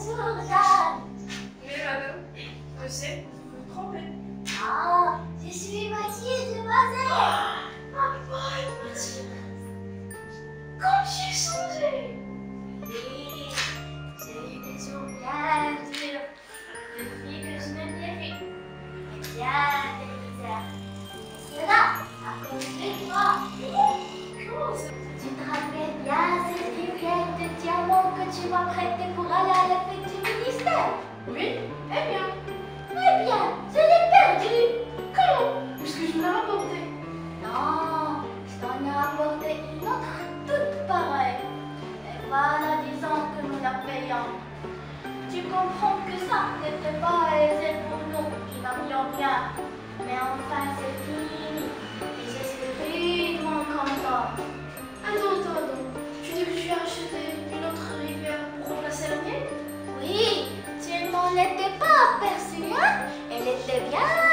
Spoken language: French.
bonjour, Dan. Mais madame, je sais, vous vous trompez. Ah, je suis Mathilde Demoiselle. Mathilde, comme j'ai changé. Oui, j'ai eu des jours bien durs, depuis que je me guéris. Et bien des misères. Et cela, à cause de toi. Comment ça? Tu te rappelles bien cette livrette de diamants que tu m'as prêtée pour aller à la fête du ministère? Oui, eh bien. Eh bien, je l'ai perdue. Comment? Puisque je vous l'ai rapporté. Non, je t'en ai apporté une autre toute pareille. Et voilà 10 ans que nous la payons. Tu comprends que ça n'était pas aisé pour nous qui n'avions rien. Mais enfin c'est fini. Et je suis rudement contente. Attends. Tu dis que tu as acheté une autre rivière pour remplacer la mienne? Oui, tu ne m'en étais pas aperçue, hein? Elle était bien